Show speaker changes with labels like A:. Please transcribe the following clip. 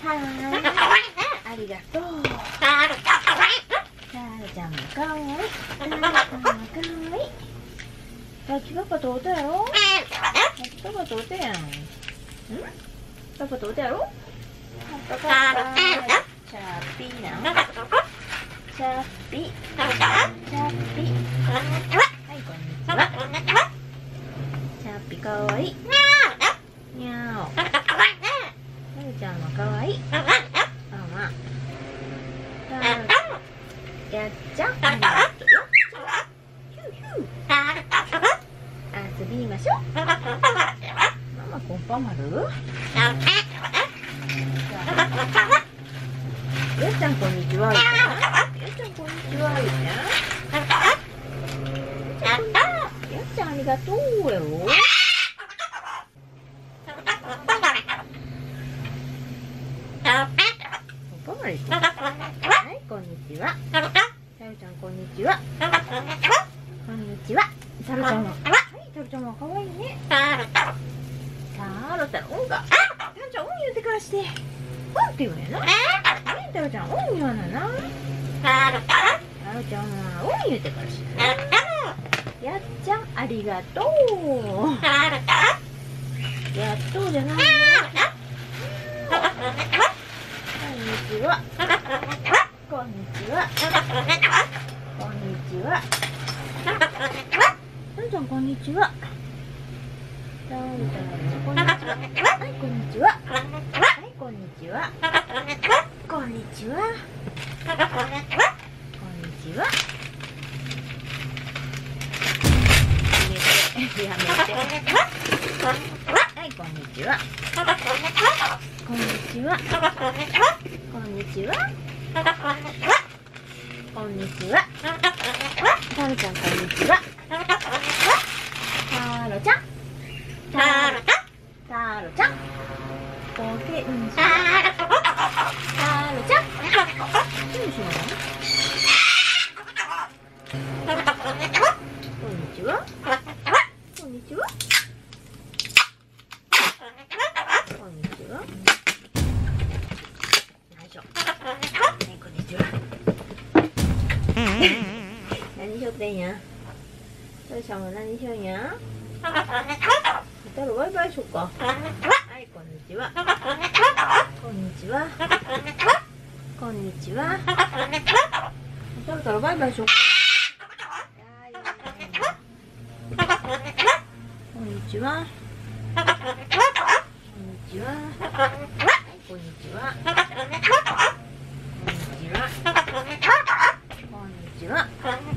A: ありがとう。タルちゃんもかわいい。タルちゃんもかわいい。さっきパパと音やろ。さっきパパと音やん。パパと音やろ。パパチャッピーな。チャッピー。チャッピー。はい、こんにちは。チャッピーかわいい。にゃお。タルちゃんもかわいい。ママ。やっちゃん。遊びましょう。ママコンパマル。やっちゃんこんにちは。やっちゃんこんにちは。やっちゃんありがとうやろ。はい、こんにちは。タルちゃんこんにちは。こんにちは。タルちゃんは、はい、タルちゃんは可愛いね。タルおんが。タルちゃんおん言うてからして。おんって言うんやな。ね、タルちゃんおん言わなな。タルちゃんはおん言うてからして。やっちゃんありがとう。やっとうじゃないよ。こんにちは。こんにちは。こんにちは。タルちゃんこんにちは。タルちゃんこんにちは。はい、こんにちは。はい、こんにちは。こんにちは。こんにちは。やめて。はい、こんにちは。こんにちは。こんにちは。こんにちは。タルちゃんこんにちは。タルちゃん。タルちゃん。おてんし。タルちゃん。おてんしなの？こんにちは。こんにちは。こんにちは。よいしょ。こんにちは。何しよってんや。タルちゃんは何しよんや。タルバイバイしよっか。はい、こんにちは。こんにちは。こんにちは。タルバイバイしよっか。こんにちは。こんにちは。こんにちは。こんにちは。こんにちは。